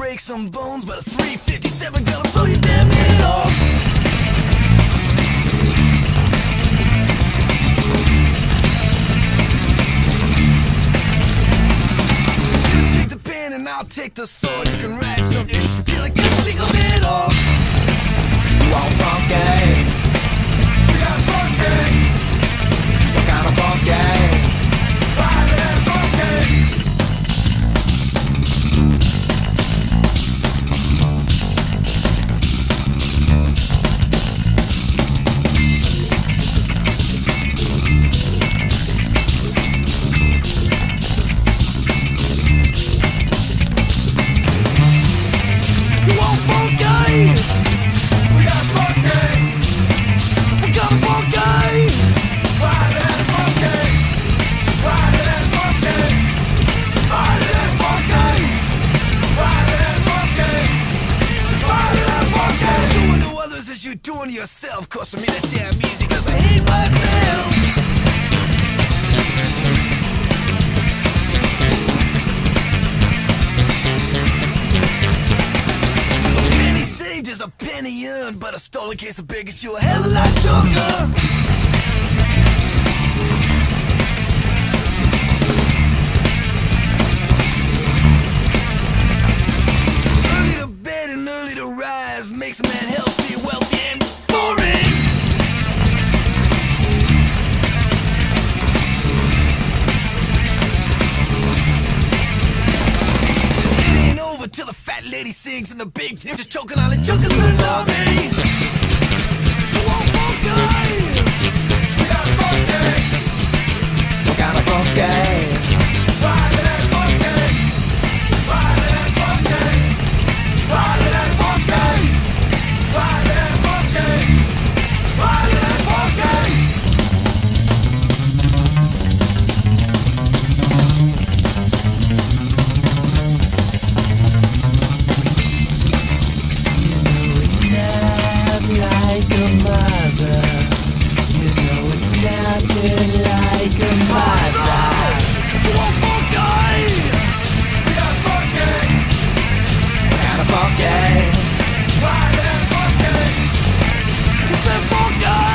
break some bones, but a 357 gonna blow your damn head off. You take the pen and I'll take the sword. You can write some ish till it gets legal head off. You all funky? We got funky. What kind of funky? Violent and funky. You doing to yourself, cause for me that's damn easy, cause I hate myself. A penny saved is a penny earned, but a stolen case of beer gets you a hell of a lot drunker. Early to bed and early to rise makes a man healthy, wealthy, and boring. It ain't over till the fat lady sings and the big Tim just choking on the chunkus salami. You want funky? We got funky. What kind of funky? Violent and funky. Violent and funky. Violent and funky. Violent and funky. Violent and funky. Like a mother, you know it's nothing like a mother. You want funky? We got funky. What kind of funky? Violent and funky. You said funky.